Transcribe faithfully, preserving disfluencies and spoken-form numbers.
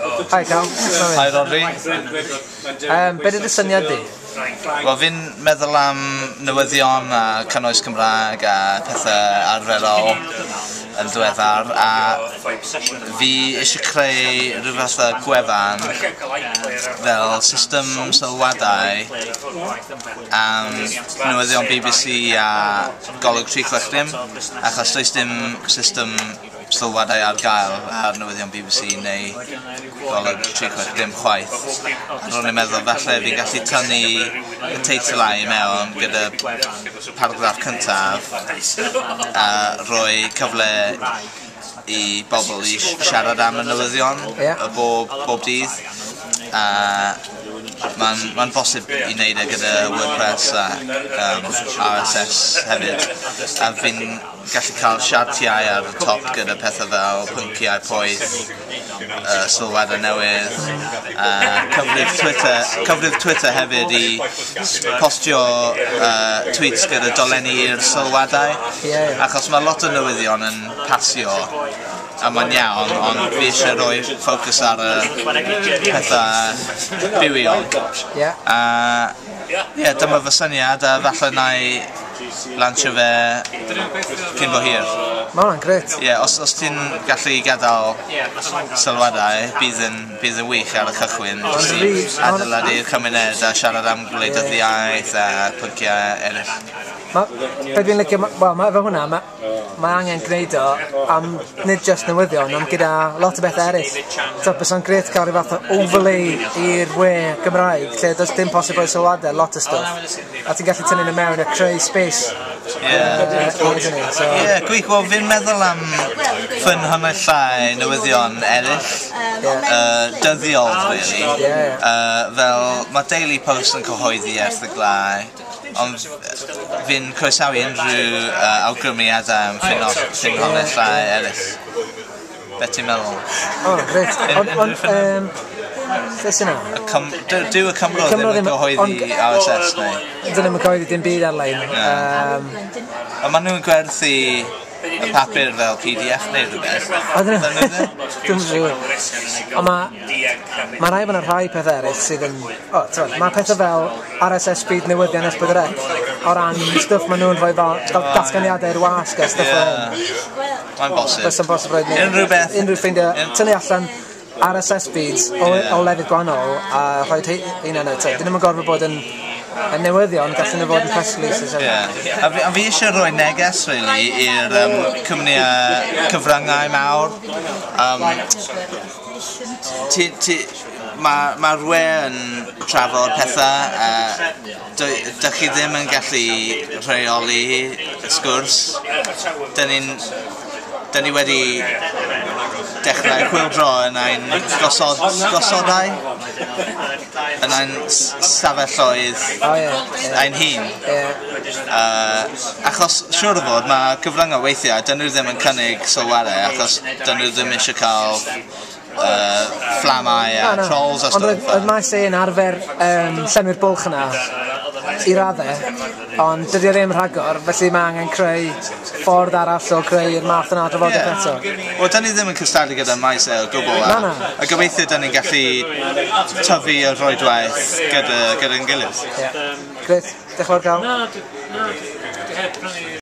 Hi Cal. Hi Rodri. Um, be ydy syniad di? Wel, fi'n meddwl am newyddion a cynnwys Cymraeg a pethau arferol yn diweddar, a fi eisiau creu rhyw fath o gwefan fel system sylwadau am newyddion B B C a golwg tri chwech dim, achos does dim system sylwadau ar gael ar newyddion B B C neu golwg tri chwech dim chwaith. Ro'n i'n meddwl falle fi'n gallu tynnu y teitlau mewn gyda paragraff cyntaf a rhoi cyfle i bobl i siarad am y newyddion yeah. y bob, bob dydd. A Mae'n ma bosib i wneud e gyda WordPress a um, R S S hefyd, a fi'n gallu cael siartiau ar y top gyda pethau fel pynciau poeth, uh, sylwadau newydd, a cyfrif Twitter, cyfrif Twitter hefyd i postio uh, tweets gyda dolenni'r sylwadau, yeah. achos mae lot o newyddion yn pasio a mae'n iawn, ond fi eisiau rhoi ffocws ar y pethau bywiol. Yeah. A yeah, dyma fy syniad, a falle na i lansio fe cyn bo hir. Mae hwnna'n gret. Yeah, os, os ti'n gallu gadael sylwadau, bydd yn, bydd yn wych ar y cychwyn. Adeiladu'r cymuned a siarad am gwleidyddiaeth a pynciau eraill. Be dwi'n licio, wel, mae fe hwnna, mae ma angen gwneud o am nid just newyddion, ond gyda lot o bethau eraill. So, bys o'n gret cael rhyw fath o overlay i'r we Gymraeg, lle does dim posib o'i sylwadau, lot o stwff. A ti'n gallu tynnu nhw mewn a creu space. Ie, gwych, wel, fi'n meddwl am ffynhonnellau newyddion eraill, dyddiol, really. Fel, mae Daily Post yn cyhoeddi erthyglau, ond fi'n croesawu unrhyw uh, awgrymiadau am ffynhonnellau eraill. Be ti'n meddwl? O, gret. Ond, yym, beth sy'n na? Dyw y Cymro ddim yn cyhoeddi R S S, neu? Dyn nhw'n cyhoeddi dim byd ar-lein. Ond maen nhw'n gwerthu y papur fel P D F neu rhywbeth. Ydyn nhw? Dwi'n siŵr. Ond mae rai fan rhai pethau eraill sydd yn... O, mae pethau fel R S S feed newyddion S pedwar C o ran stwff maen nhw'n rhoi fel datganiadau i'r wasg a stwff fel... Mae'n bosib. Fysa'n bosib roed ni. Unrhyw beth. Unrhyw ffeindio. Tynnu allan R S S feeds o, o lefydd gwahanol a rhoi un yna. Dyn nhw'n gorfod bod yn y newyddion, gallwn nhw fod yn press releases. Yeah. A fi, a fi eisiau rhoi neges really, i'r um, cwmnïau cyfryngau mawr. Um, Mae'r ma we yn trafod pethau a dych chi ddim yn gallu rheoli sgwrs. Dyn ni'n Dyn ni wedi dechrau chwildro yn ein gosod, gosodau, yn ein stafelloedd oh, yeah. ein hun. Yeah. Uh, achos siwr o fod mae cyfryngau weithiau, dyn nhw ddim yn cynnig sylwadau, achos dyn nhw ddim eisiau cael uh, fflamau a no, no. trolls a stwff. Ond oedd maes ein arfer um, lenwi'r bwlch yna i raddau, ond dydy o ddim rhagor, felly mae angen creu ffordd arall o creu'r math yna drafodaeth eto. Wel, dyn ni ddim yn cystadlu gyda maes e o gwbl, a, na, na. a gobeithio dyn ni'n gallu tyfu y rhoedwaith gyda'n gilydd. Yeah. Gret, diolch yn fawr Cal.